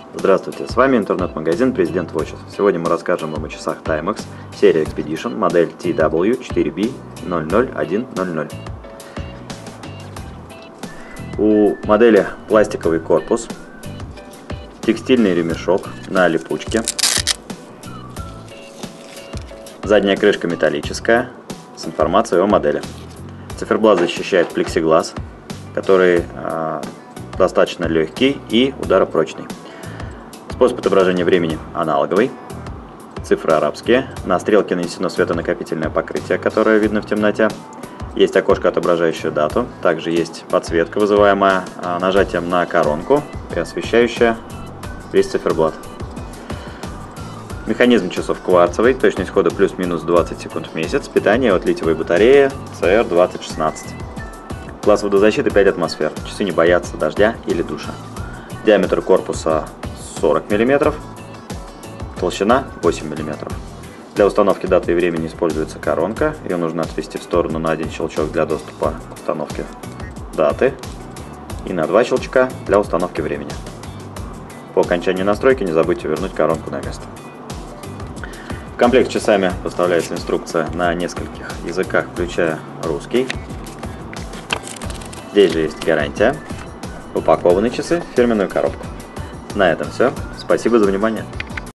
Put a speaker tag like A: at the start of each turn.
A: Здравствуйте, с вами интернет-магазин President Watches. Сегодня мы расскажем вам о часах Timex, серия Expedition, модель TW4B00100. У модели пластиковый корпус, текстильный ремешок на липучке, задняя крышка металлическая с информацией о модели. Циферблат защищает плексиглаз, который достаточно легкий и ударопрочный. Способ отображения времени аналоговый, цифры арабские, на стрелке нанесено светонакопительное покрытие, которое видно в темноте. Есть окошко, отображающее дату, также есть подсветка, вызываемая нажатием на коронку и освещающая весь циферблат. Механизм часов кварцевый, точность хода плюс-минус 20 секунд в месяц, питание от литиевой батареи CR2016. Класс водозащиты 5 атмосфер, часы не боятся дождя или душа. Диаметр корпуса 40 мм, толщина 8 мм. Для установки даты и времени используется коронка, ее нужно отвести в сторону на один щелчок для доступа к установке даты и на 2 щелчка для установки времени. По окончании настройки не забудьте вернуть коронку на место. В комплект с часами поставляется инструкция на нескольких языках, включая русский. Здесь же есть гарантия. Упакованы часы в фирменную коробку. На этом все. Спасибо за внимание.